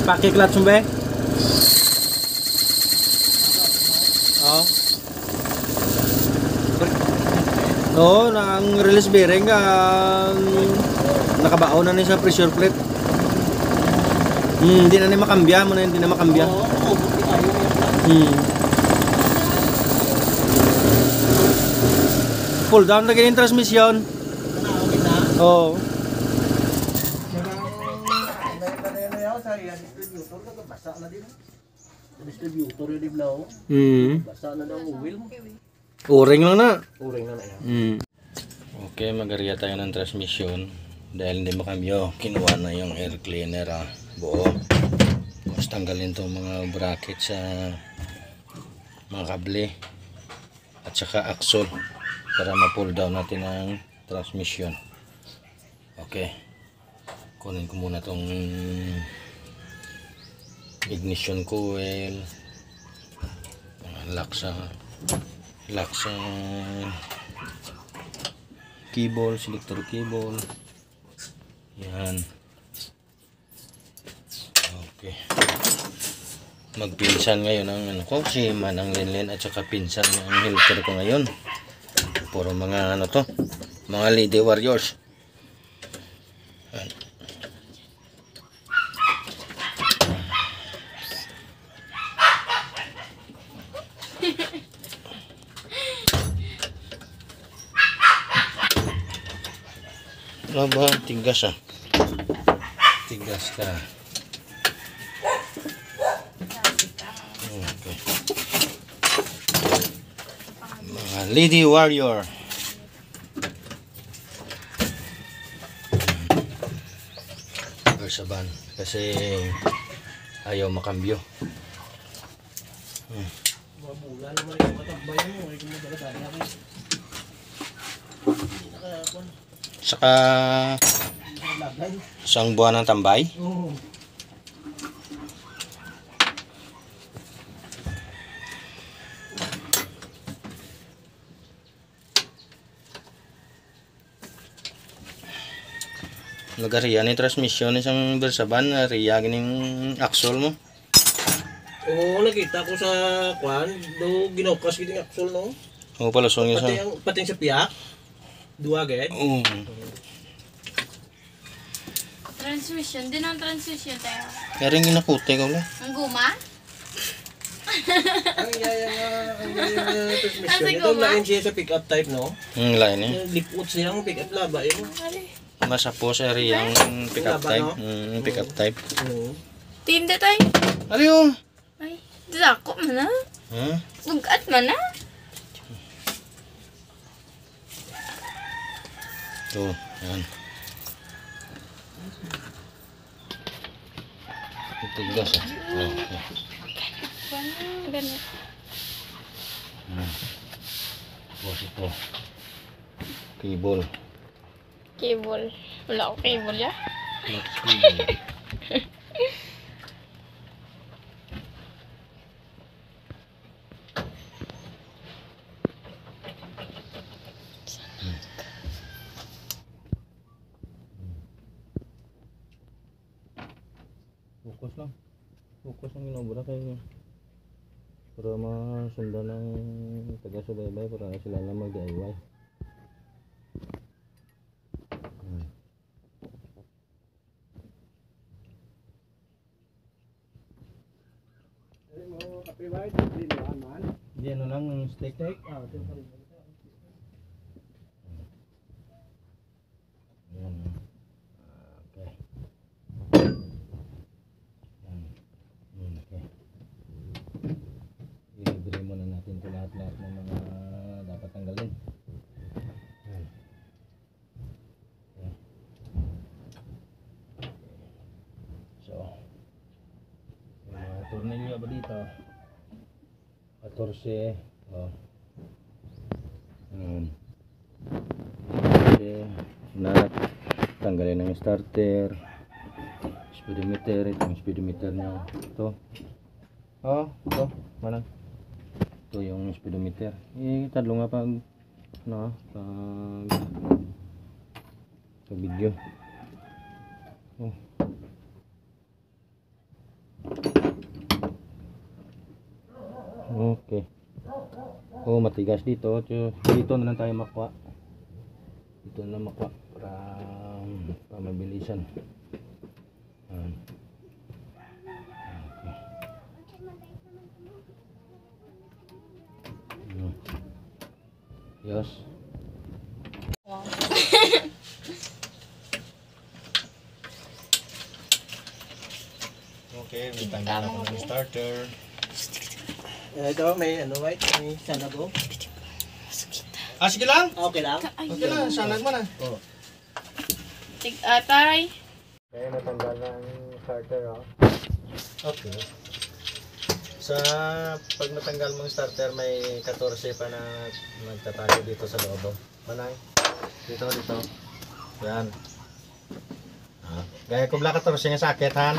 Pakai clutch mo ba? Oh. Oo, ang release bearing ang nakabaon na sa pressure plate. Hindi na makambya mo na, hindi na makambya. Pull down lagi yung transmission. Oo. Distributor yung diblaw. Basta na daw oil mo. O-ring lang na. O-ring na yan. Okay, mag-area tayo ng transmission. Dahil hindi makambyo, kinuha na yung air cleaner buo. Tapos tanggalin itong mga bracket sa mga kable at saka axle para ma-pull down natin ang transmission. Okay, kunin ko muna itong ignition coil, lock sa cable, selector cable. Yan. Okay. Magpinsan ngayon ang ano ko, si Manang Linlin at saka pinsan ang helper ko ngayon. Puro mga ano to, mga lady warriors. Yan. Aba, tigas tigas ka. Okay. Mga lady warrior. Versaban kasi ayaw makambyo. Mabula naman yung matakbay mo. Ay kung magdala ako. Saka isang buwan ng tambay. Nagariya ni transmission isang Versaban na riya gining axle mo. Oo, nakita ko sa kwan, do ginokas gining axle no. Oo pala so nga sa pati sa piyak. Dua ged. Oo. Transmission, din ang transmission tayo. Kaya rin ginakute ka ulit. Ang guma? Ang yaya transmission. Ito lain siya sa pick-up type no. Lain eh. Lipot siya ang pick-up laba yun. Masa po sa area ang pick-up type. Pick-up type. Tinda tayo. Aliyo. Ay, dako man na. Ugat man na. Ito, yan. Tigas Ganun. Tapos ito. Cable. Cable. Wala ako cable ya. Cable. Fokus lang ginobra kayo para masundan ng taga-subaybay para sila lang mag-DIY. Hindi ano lang ng steak. Ayan. Okay. I-libre muna natin ito lahat-lahat ng mga dapat tanggalin. So, yung mga tornilyo ba dito? 14. Nut. Tanggalin ng starter. Speedometer. Itong speedometer nyo. Ito. Ito. Mana? Ito yung speedometer. Tadlo nga pag video. Okay. Oh, matigas dito. Dito na lang tayo makuha. Dito na lang makuha para mabilisan. Yes. Okay, may tanggal ako ng starter. Ito, may ano, white, may sanag ko. Ah, sige lang. Okay lang? Okay lang, sanag mo na. Oo. Tig-atay. Okay, natanggal na ang starter, oh. Okay. Sa pag natanggal mong starter, may 14 pa na nagtatago dito sa loob. Manay. Dito. Yan. Gaya ko bla 14 nga sakit, han.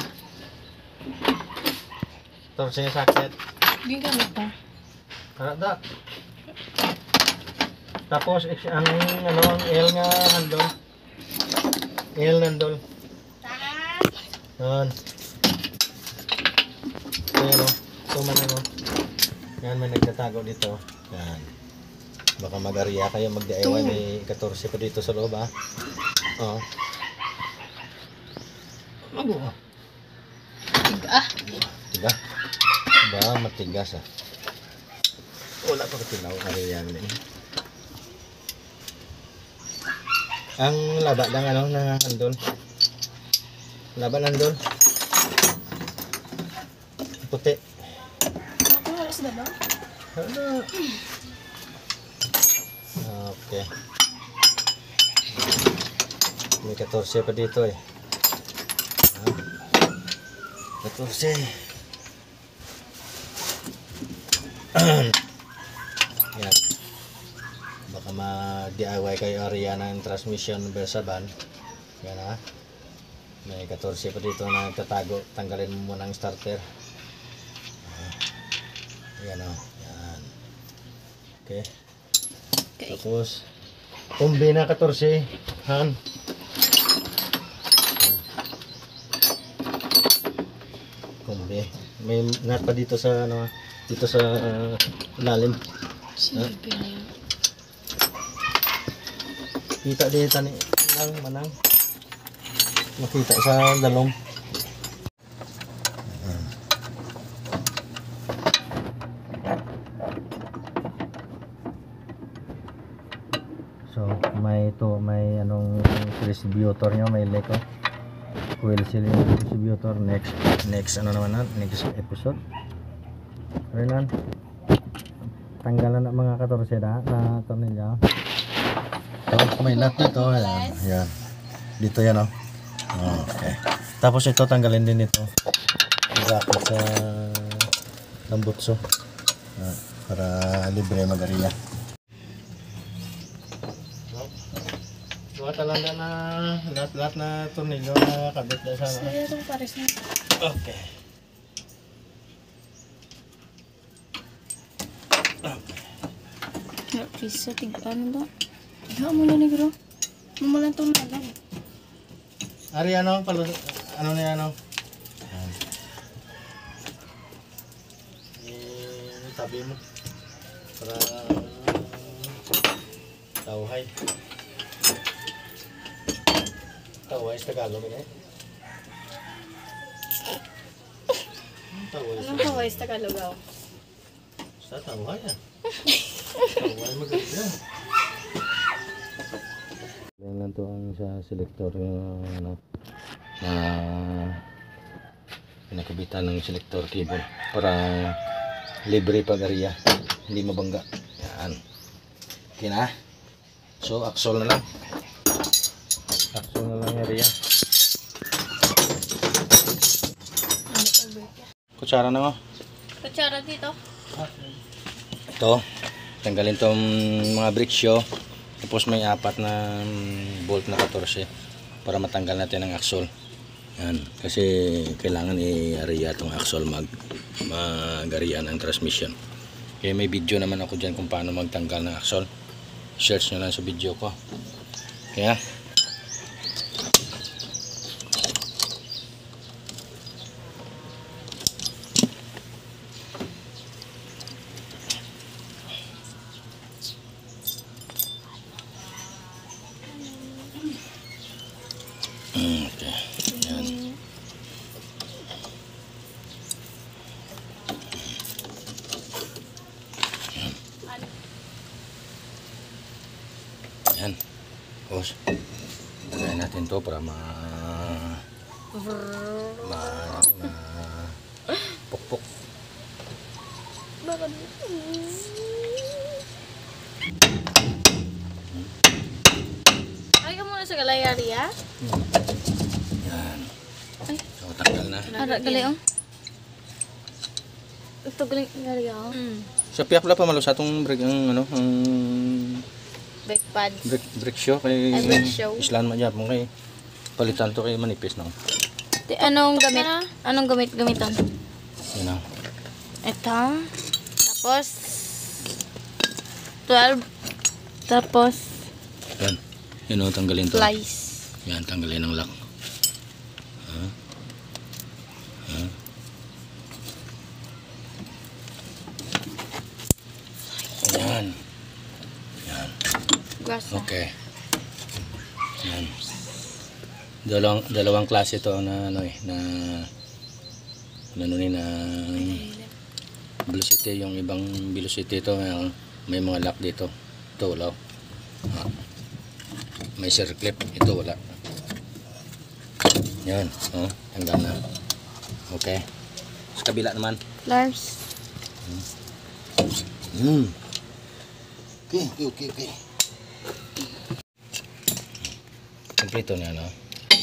14 nga sakit. Hindi ka pa. Da. Tapos ang L nga handle. L handle. Yan. Pero tuman ano. Yan may nagtatago dito. Yan. Baka mag-ariya kayo mag-DIY, may 14 pa dito sa loob, ha. Oo. Tiga. Ba matigas, ah. Wala pa katinaw ariya din. Ang laba lang ano na handol. Laba handol. Puti. Ano? Okay. May 14 pa dito eh. 14. Yan. Baka mag-DIY kayo area ng transmission Versaban. Yan, ha. May 14 pa dito na tatago. Tanggalin mo muna ang starter. Yan, o. Yan. Okay. Tapos kumbi na 14, han. Kumbi. May nut pa dito sa ano, dito sa ilalim. Silbi na yun. Kita dito ni nang manang. Makita sa dalong. So may anong distributor nyo, may leko coil seal yung distributor. Next ano naman na next episode Renan tanggalan na mga 14 na tornilyo. So may nut dito, yan dito yan, oh. Okay, tapos ito tanggalin din ito bracket sa tambutso para libre mag-ariya. Talaga na lahat na tornilyo na kabit na sa Saya itong pares na. Okay. Pisa, tig-ano ba? Higa mo na negro. Mamalan itong nalag. Ari ano, ano na ano? Tabi mo. Para tauhay. Tawai sa Tagalog eh. Tawai. Anong kaway sa Tagalog ako? Sa tawai ah. Tawai maganda. Yan lang to ang sa selector yung ano na pinakabitan ng selector cable para libre pag-ariya, hindi mabangga. Yan. Okay na. So axle na lang. Axle na lang area. Kutsara na mo. Kutsara dito. Ito, tanggalin tong mga britsyo. Tapos may 4 na bolt na 14 para matanggal natin ang axle. Yan, kasi kailangan i-area itong axle mag-arian ang transmission. Kaya may video naman ako dyan kung paano magtanggal ng axle. Search nyo lang sa video ko. Kaya Tapos, lagay natin to para pukpok. Bakit? Ay ka muna sa galayari ah. Yan. Ay. So, tanggal na. Ada gali oh. Ito galing galing oh. Sa piyak pala pa malo sa atong break ang ang Back pads. break show kay Ay, break show. islan man gyapon kay palitan to kay manipis no. Anong gamit? Anong gamitan? Yan ang. Ito. Tapos 12. Tapos Yan. Yan o, tanggalin to. slice. Yan, tanggalin ang lock. Yan. Yan. Grasa. Okay. Yan. Dalawang klase to na ano na ni na velocity, yung ibang velocity to may mga lock dito. Ito wala. May circlip, ito wala. Yan, tanggal na. Okay. Sa kabila naman. Lars. Okay. Kompleto na, no?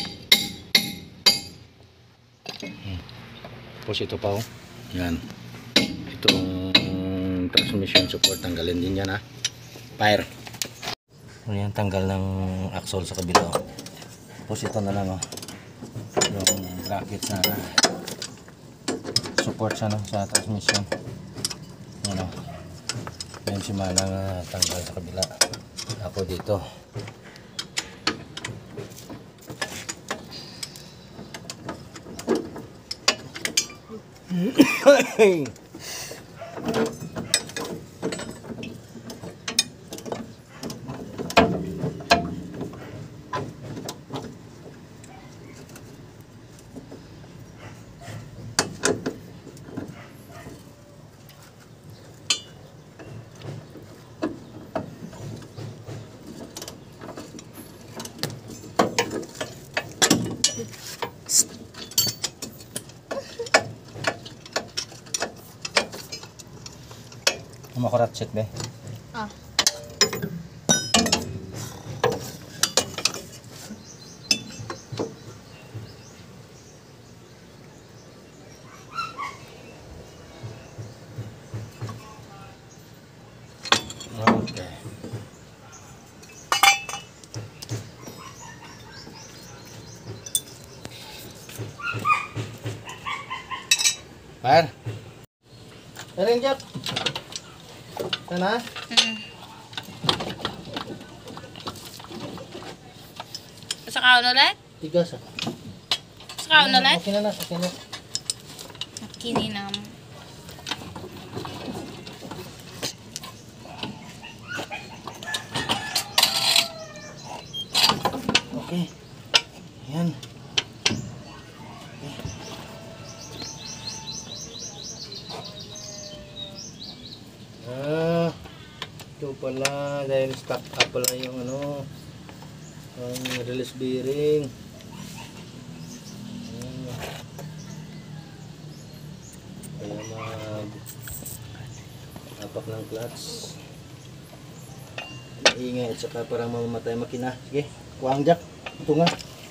Tapos ito pa, oh. Yan. Itong transmission support, tanggalin din yan, ha? Fire. Yan, tanggal ng axle sa kabila, oh. Tapos ito na lang, oh. Yung bracket sa support sa, no, sa transmission. Yan, oh. Yan si Manang tanggal sa kabila. Ako dito. Makurat set be. Ah. Okay. Par. Ring Jack. Sana? Sa kaon ulit? Tiga sa. Sa kaon ulit? Okay na. Kininam. Okay. Yan. Ito pala dahil stock up pala yung ano, ang release bearing. Kaya mag-apak ng clutch. Maingay at saka parang mamamatay makina. Sige, kuwang Jack. Ito nga.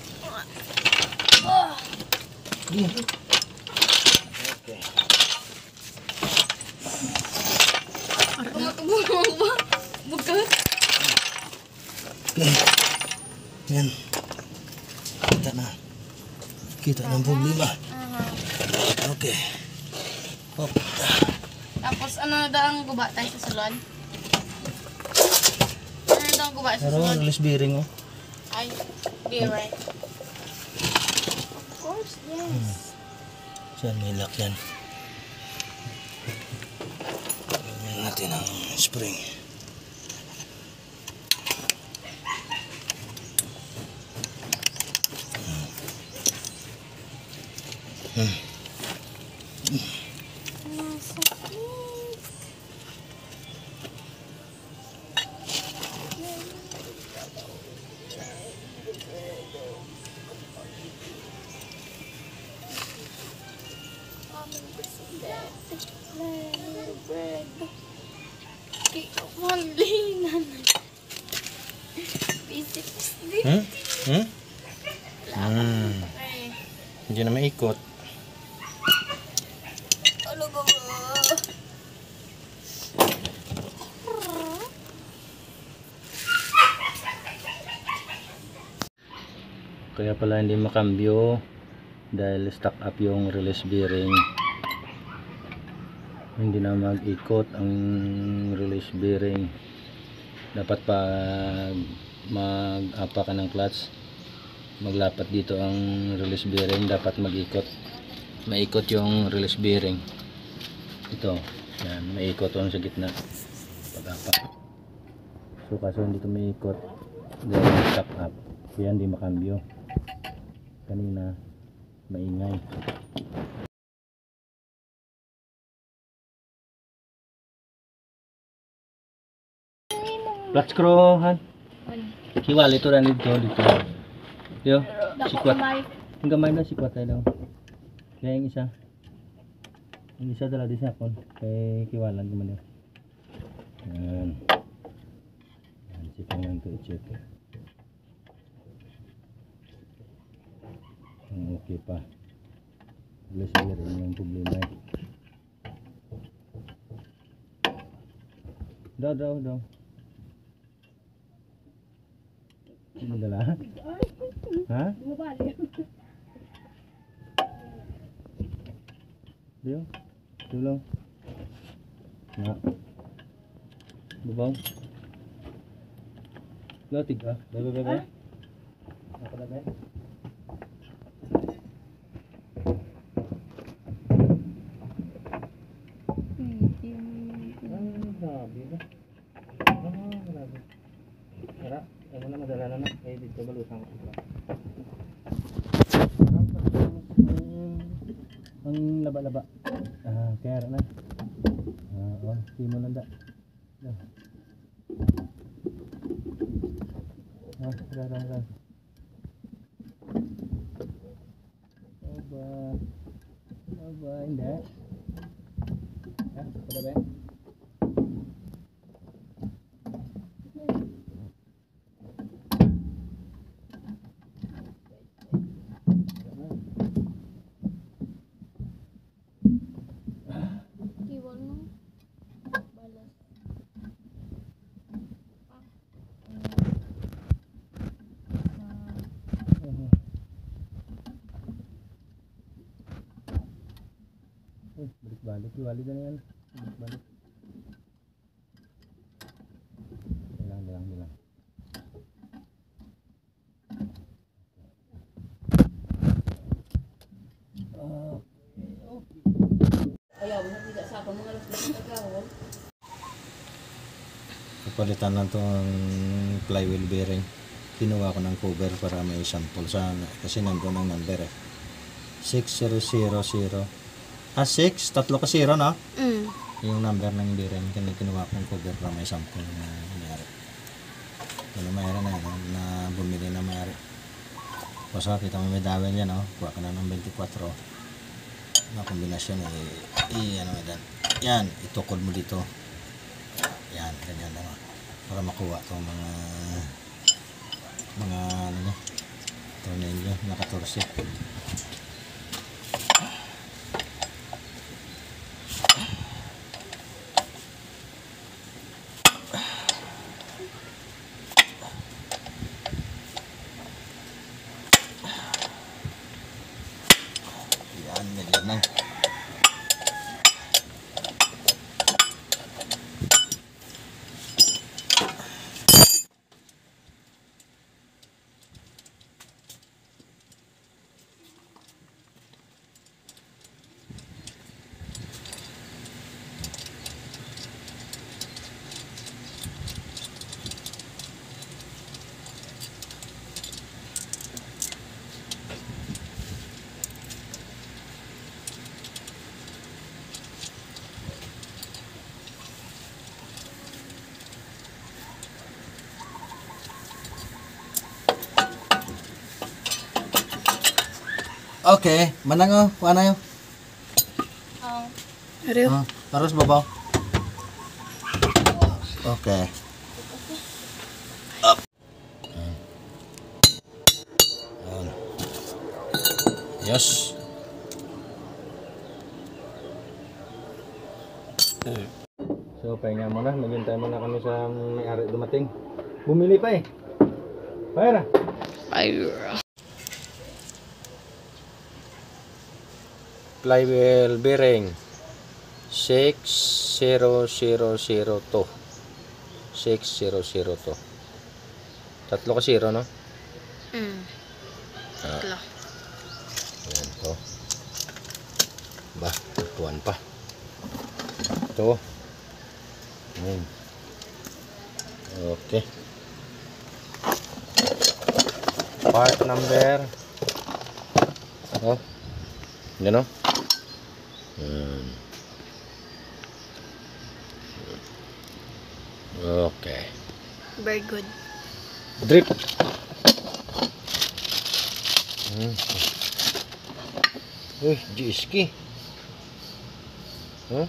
Sige. Okay. Bukan. Okay. Yan. Kita ng problema. Okay. Hop. Tapos ano na daw ang guba tayo sa salon? Ano na daw ang guba sa Pero salon? release bearing, oh. Ay, be right. Of course, yes. Diyan may lock yan. Lagyan natin ang spring. aming presidente. Lenny Robredo. Kikapalinan. Bisik-bisik. Hindi na maikot. Ano ba? Kaya pala hindi makambyo dahil stuck up yung release bearing. Hindi na mag-ikot ang release bearing. Dapat pag mag-apa ka ng clutch, maglapat dito ang release bearing, dapat mag-ikot. Maikot yung release bearing. Ito, yan, maikot yung sa gitna pag-apa. So kaso hindi ito maikot dahil stuck up. Kaya hindi makambyo. Kanina maingay. Clutch screw, han. Hiwali ito rin dito. Yo, sikwat. Ang gamay na sikwat tayo daw. Kaya yung isa. Yung isa dala di sa akon. Kaya kiwalan naman yun. Yan. Yan, sikang lang ito i-check. Okay pa. Bless here yung problema eh. Daw. Ano dala? Ha? Dio? Tulong. Na. Bubong. Latig ah. Bebe. Apa dah bebe? Grabe ba? Grabe. Tara, ano na madala na eh dito balusang ko. Ang laba-laba. Kaya na. Simo nanda. Tara. Aba, hindi. Pada ba? Balik iwali na yan. Balik. Bilang. Kapalitan lang itong flywheel bearing. Kinuha ko ng cover para may sample sana kasi nandun ang number eh. 6000. 6, tatlo ka 0 no? Yung number ng bearing, kinuha kong cover para may sample na mayari. Ano mayari na yun, na bumili na mayari. Basta kita mo may dawin yan, no? Kuha ka na ng 24. Na kombinasyon ano yan. Yan, itukod mo dito. Yan, ganyan lang. Para makuha itong mga ano niya, tornilyo, na 14. Ganyan lang. Okay, manang paano yun? Ariyo. Terus babaw. Oke. Up. Yes. So, pahinga muna. Maghintay muna kami sa may-ari dumating. Bumili pa eh. Pera. Fire. Flywheel bearing 60002. 6002. Tatlo ka 0, no? Tatlo. Ayan to. Ba, tuwan pa. Ito. Okay. Part number. Oh. Yan o. Okay. Very good. Drip. Uy, jiski. Huh?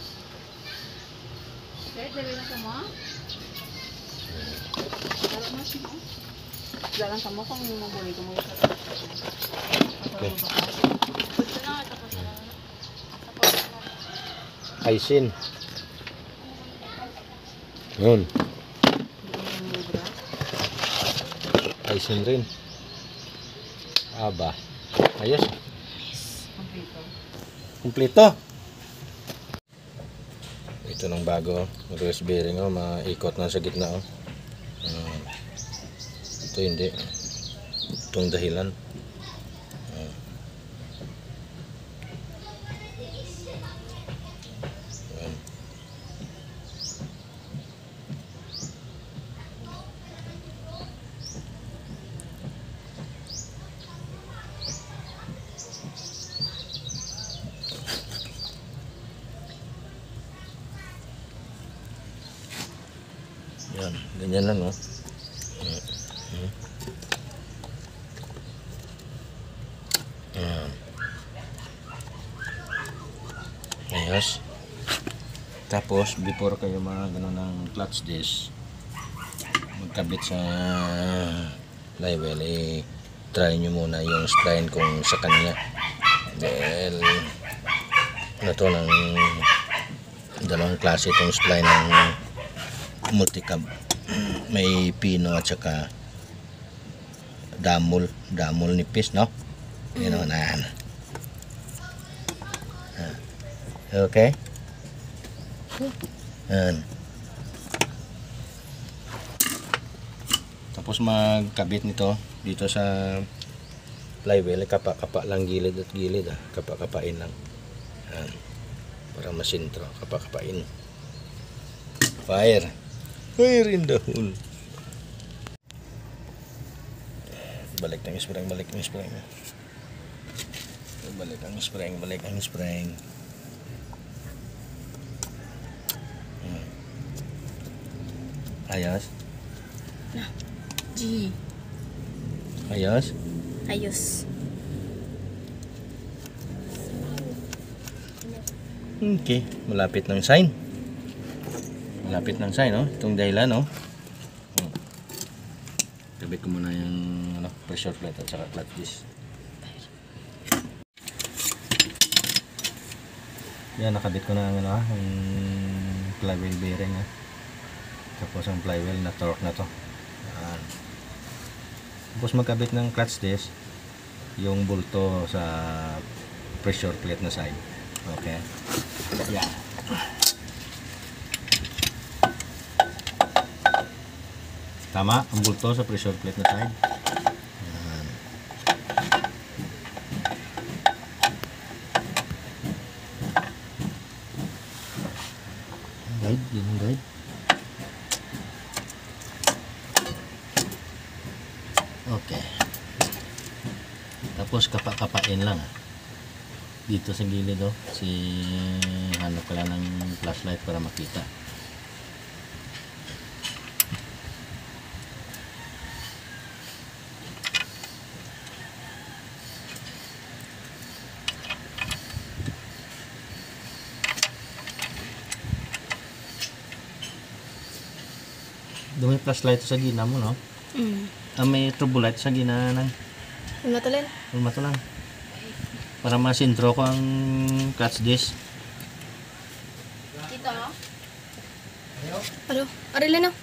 Jalan kamu kung mabuli ko mo yung Okay. Aisin. Yun. Aisin rin. Aba. Ayos. Kumpleto. Ito ng bago. Reverse bearing. Oh. Maikot na sa gitna. Oh. Ito hindi. Itong dahilan. Yan, ganyan lang, oh. Yan. Ayos. Tapos, before kayo gano'n ng clutch disc, magkabit sa flywheel, try nyo muna yung spline kung sa kanya. Dahil, ano to, ng dalawang klase itong spline ng multicab. May pino at saka damol nipis, no? Yan naman. Okay. Yan. Tapos magkabit nito dito sa flywheel, kapa lang gilid at gilid, kapa-kapain lang. Yan. Para masintro, kapa-kapain. Fire in the hole. Balik ang spring. Balik ang spring. Ayos. G. Ayos. Ayos. Okay, malapit ng sign. No? Itong dahilan, no? Kabit ko muna yung pressure plate at saka clutch disc. Yan, nakabit ko na ang flywheel bearing, tapos ang flywheel na torque na to. Yan. Tapos magkabit ng clutch disc yung bulto sa pressure plate na side. Okay. Yan. Tama ang bulto sa pressure plate na side. Yan. Guide. Okay. Tapos kapa-kapain lang. Dito sa gilid, hanap ka lang ng flashlight para makita. Doon may flashlight sa gina mo, no? May turbo light sa gina ng Yung matalin. luma to lang. Para masintro ko ang clutch disc. Dito. Ano? Arilin na.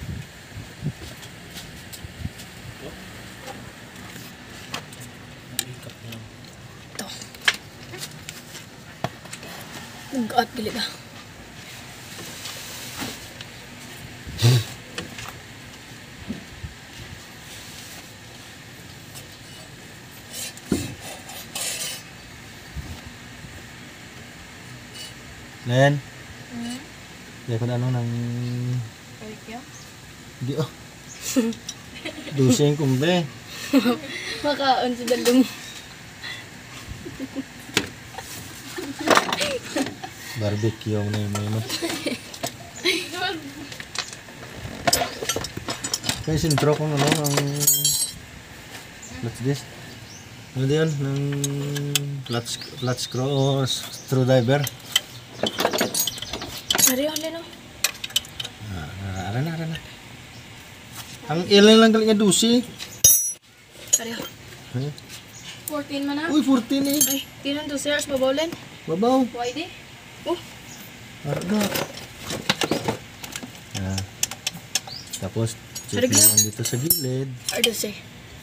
Ito. Nag-out gilid ah. Len. Hindi ko na ano ng... Hindi oh. Dusing kumbe. Makaon sa dalong. Barbecue na yung may no. Kaya sintro kong ano ang... What's this? Ano din yun? Ng clutch screw o screwdriver. Arilin na. Ara na. Ang ilan lang galing nga dusi. Ariyo. Huh? 14 man na. Uy, 14 eh. Ay, tinan to sir. Babawlin. Babaw. Why di? Oh. Arga. Tapos, check Arga. naman dito sa gilid. Ardo say.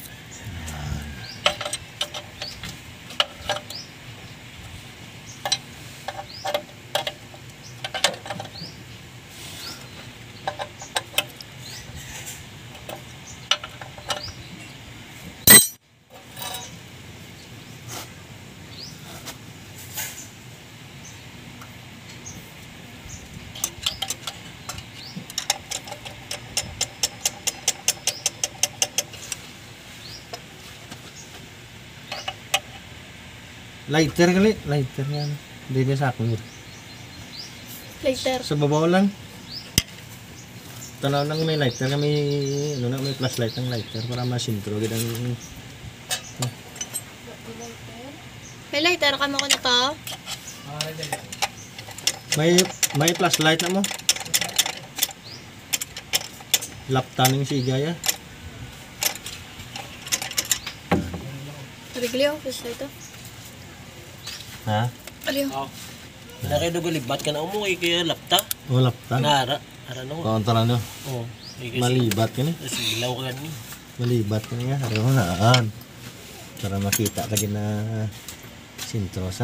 Lighter kali. Lighter yan. Hindi na sa akin. Later. Sa babaw lang. Tanaw lang may lighter. May flashlight ng lighter para masintro. Gidang... May lighter ka mo ko na to. May flashlight na mo. Laptaning sigaya. Ariglio. Gusto ito. Ha? Ariyo. Na kayo nagalibat ka na umuwi kaya lapta. O laptan. Nara. Ara no. Kontra no. Oh. Malibat ka ni. Silaw ka ni. Malibat ka nga. Araw na. Para makita ka din na sintros ha.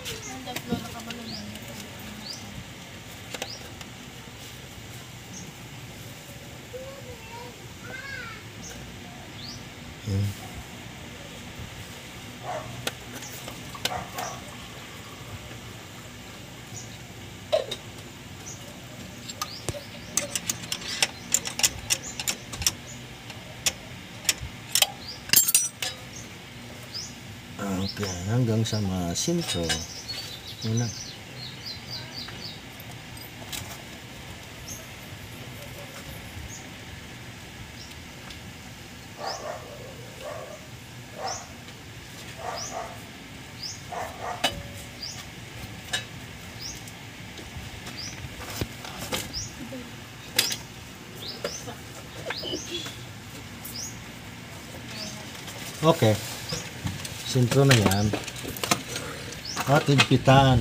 Okay, hanggang sa masintro. Muna. Okay. Sintro na yan. At higpitan.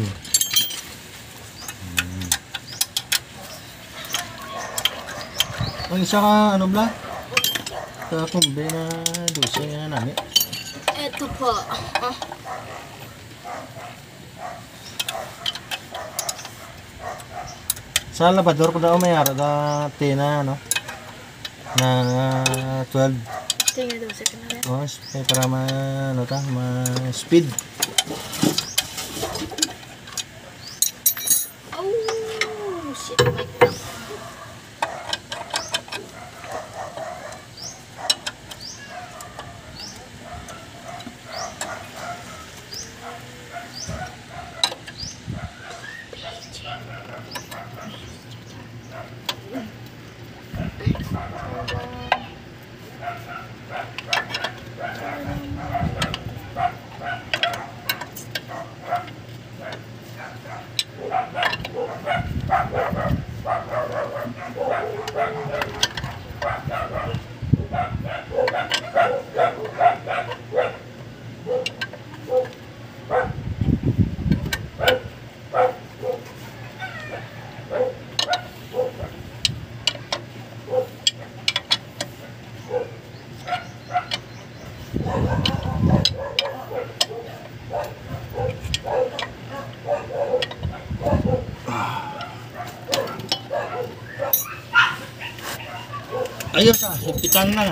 Ang isa ka, ano bla? Sa kumbe na dulce nga namin. Ito po. Sa labador ko daw may ara da tina, no? Na 12. Tingnan daw sa kanila. Oh, para ano ta, speed. Oh, shit. My God. Ayos ah, higpitan na.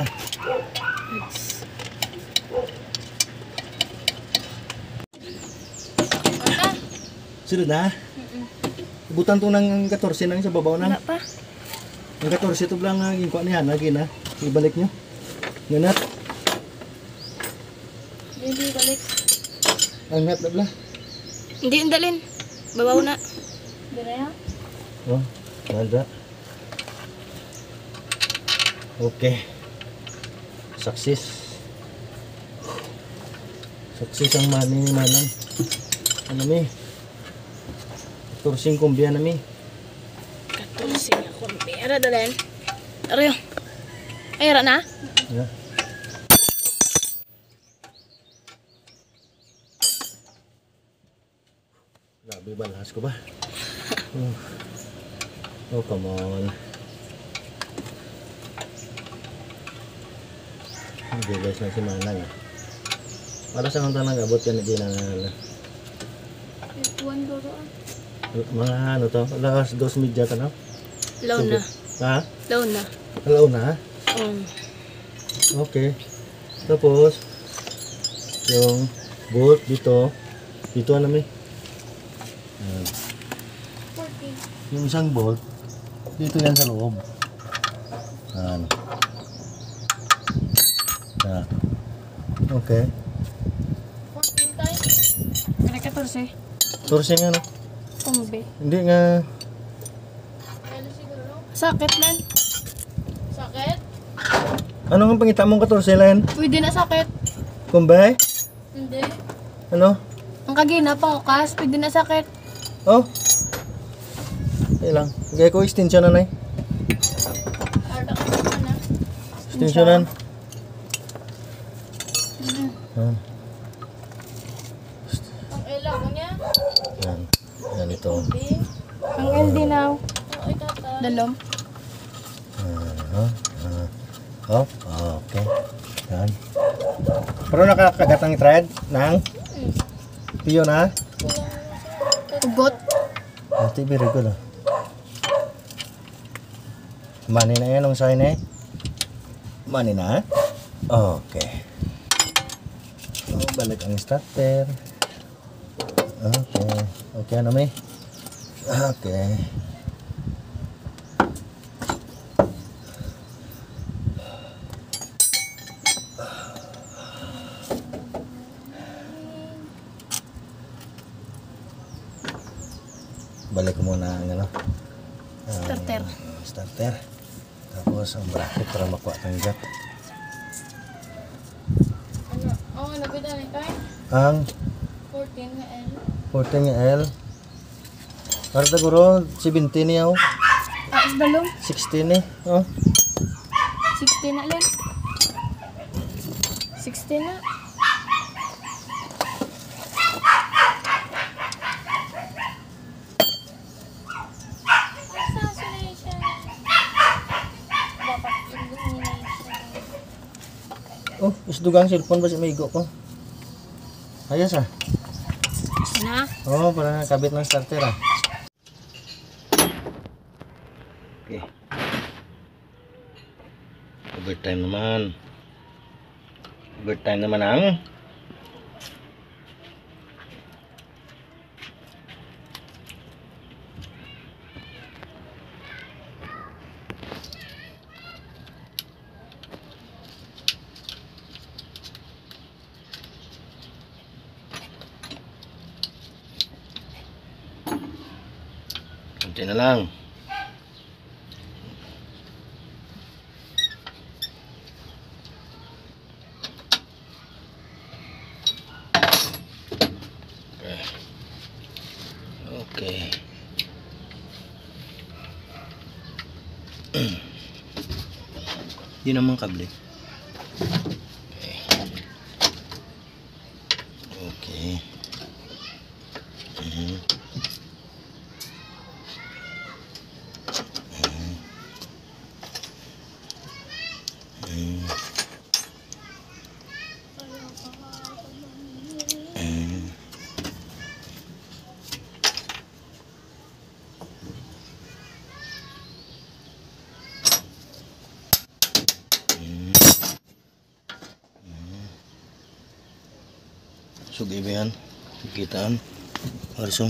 Wala. Sunod na. Ibutan to ng 14 nang sa babaw Wala na. pa. Ang 14 to lang ang ginkuha niya, lagi na. Ibalik nyo. Ganat. Hindi balik. Angat na bla. Hindi indalin. Babaw na. Dire. Oh, nanda. Okay. Success. Success ang mani ni manang. Ano mi? Tursing kumbia na mi. 14 ako. Pera dalen. Ariyo. Ay, ara na? Yeah. Grabe ba, lahas ko ba? Oh, come on. Hindi guys na si Manang. Para sa kanta nag-abot ka na din na One doro. mga ano to, alas 2:30 ka na? Low na. Ha? Low na. Alaw na? Okay. Tapos, yung bolt dito, dito ano may? Ayan. 14. Yung isang bolt, dito yan sa loob. Ano? Ah. Okay. 14 tayo. Kaya 14. Sourcing ano? Kumbi. Hindi nga. Sakit man. Sakit? Ano nga pangita mong 14 lan? Pwede na sakit. Kumbay? Hindi. Ano? Ang kagina pangukas, pwede na sakit. Oh? Okay lang. Gaya ko extension na na eh. Arda ka na. Extensionan. Yan. Ang ilaw niya. Yan. Yan ito. Ang LD now. Dalom. Oh, okay. Yan. Pero nakakagat ang thread ng piyo na. Ugot. Ito very good ah. Mani na yan ang sign eh. Mani na. Okay. So, balik ang starter. Okay. Okay ano may? Okay. Balik ko muna ang ano. Starter. Starter. Tapos ang bracket para makuha kang jack. Ano? Oh, nabida ni kay Ang 14 nga L. 14 nga L. Para siguro 17 niya oh. Ah, dalom. 16 eh. Oh. 16 na lang. 16 na. Assassination. Dapat illumination. Oh, isdugang cellphone ba si maigo ko? Ayos ah. Na? Oh, para nakabit ng starter ah. Okay. Overtime naman. Overtime naman ang konti na lang. Okay. Di naman kable. Okay. Okay. Mhm. Sugi ba yan? Kitaan. Harsong.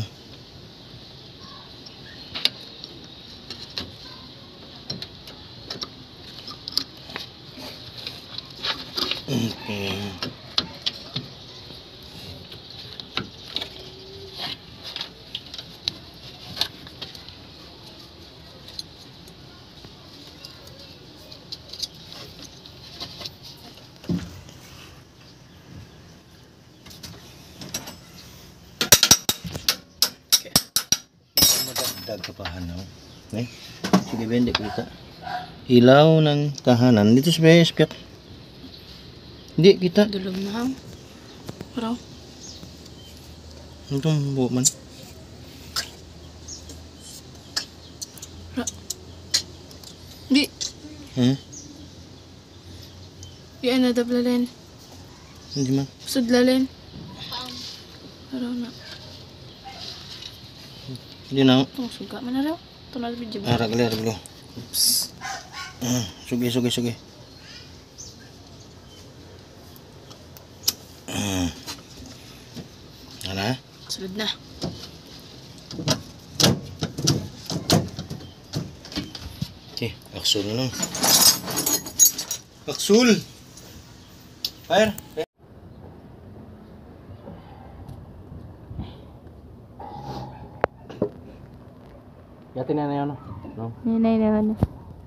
Okay. Madagdag kapahan na. Okay. Sige, bende kita. Ilaw ng tahanan. Dito sa Espiak. Hindi kita. Dulog na hang. Pero, Itong buo man. di. Yan na dablalin. Hindi man. Sudlalin. Pero na. Hindi na. Itong suga man na raw. Ito na video ba? Arag ler bro. Sugi. Ana? Sulod na. Okay, aksul na lang. Aksul! Fire! Yatin na yun, no? Nanay naman.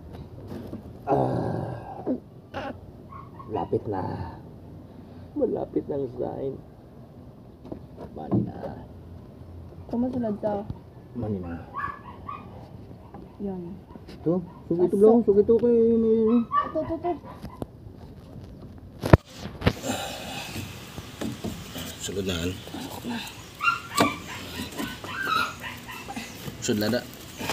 Lapit na. Malapit na ang sign. Mani na. Kumusulod sa. Mani na. Yan. Ito, sugi ito lang. Sugi ito kay... Ito. Suludan. Sudlada.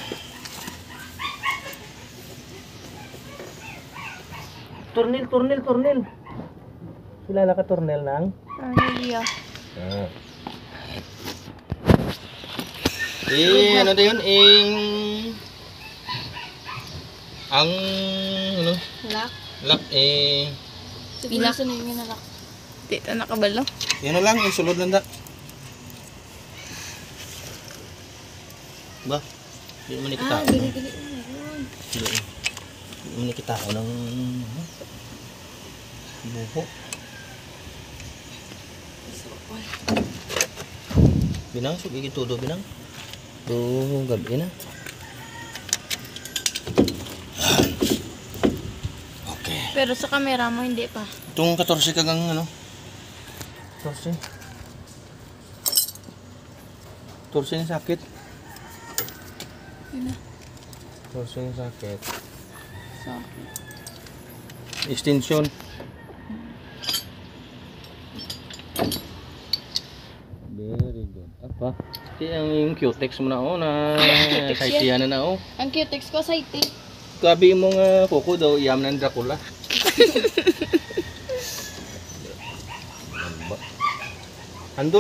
Turnil. Kilala ka turnil nang? Ano dia? Ano na yun? Ang ano? Lock. Lock Ilak. Sa nyo yung nalak. Dito nakabalo. yan na lang, sulod lang da. Ba? Hindi naman ikita ako. Dili. Hindi naman ikita ako ng buho. Binang, sugigin todo binang. Gabi na. Okay. Pero sa camera mo hindi pa. Itong 14 kagang ano? 14 yung sakit. Yun na. 14 yung sakit. So, Extension. Very good. Apa? Ito yung Q-Tex mo na saitian na oh. ang cutex ko sa iti. Gabi mo nga kuko daw, iyam ng Dracula. Handol.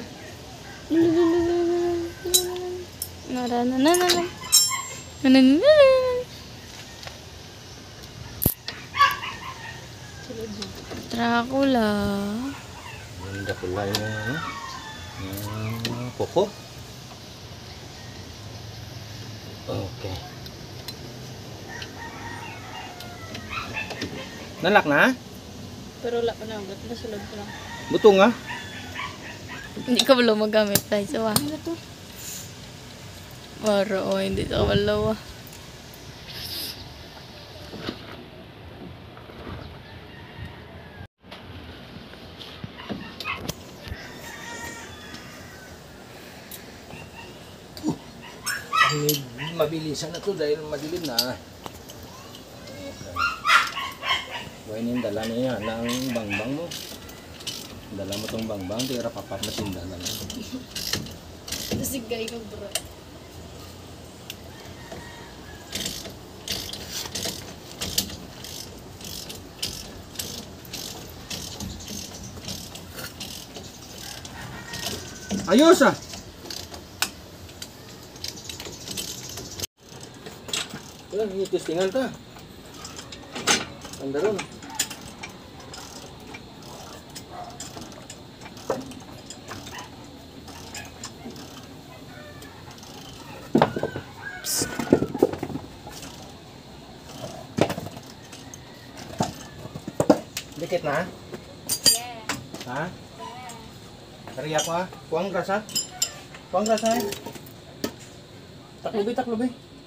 Nananananan. Dracula. Yung Dracula yung kuko. Okay. Nalak na? Pero wala pa na. Ba't nasulod pa lang? Buto nga. Hindi ka wala magamit tayo. So, ano to? Maro, hindi ka wala. Mabilisan na to dahil madilim na. Buhayin yung dala niya ng bangbang mo. Dala mo tong bangbang, tira papap na sinda na lang. Nasigay ka bro. Ayos ah! Wala, testingan ta. Ang daron. Dikit na? Ha? Kari ako ha? Kuang grasa? Kuang grasa eh? Taklubi, taklubi.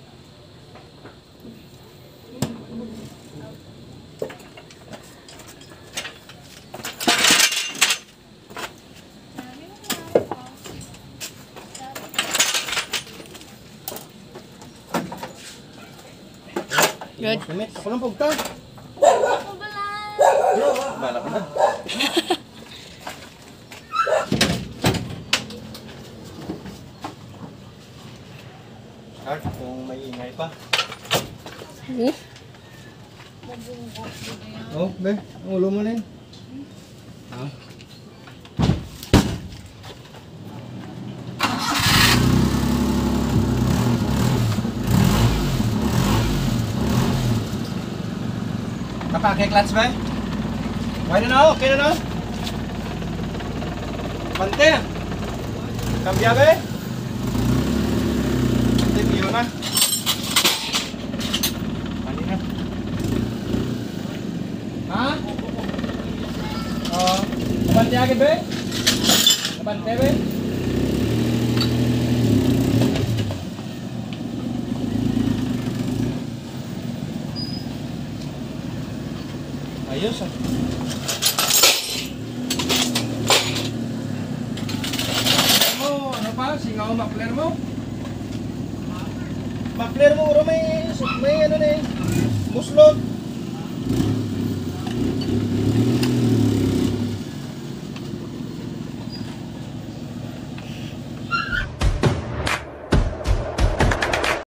Good. Limit, ako lang pagka. Bala ka na. Start kung may ingay pa. Oh, be, ang ulo mo na yun. Ha? Kapake clutch ba? Okay na na, okay na na. Pante. Kambya ba? Pante, piyo na. Pante na. Ha? Oo. Kapante agad ba? Kapante ba? Ayos ah. Ano pa? Singaw makler mo? Makler mo, uro may ano na eh. Muslot.